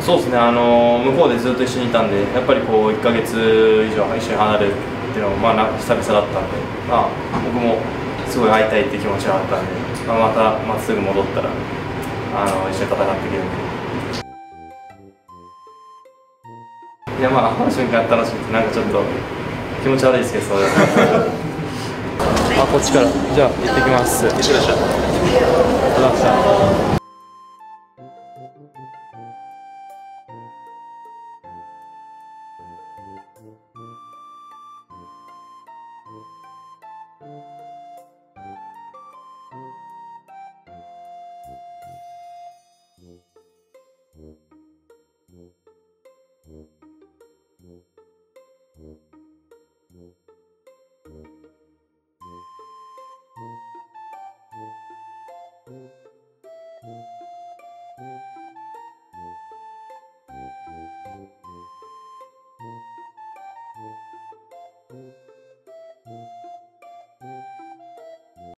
そうですね、向こうでずっと一緒にいたんで、やっぱりこう1ヶ月以上一緒に離れるっていうのも、まあ、久々だったんで、まあ、僕もすごい会いたいっていう気持ちがあったんで、まあ、また、すぐ戻ったら一緒に戦っていけるんで。いや、まあ、会う瞬間楽しくて、なんかちょっと気持ち悪いですけど、そうこっちからじゃあ行ってきます。 一緒でした。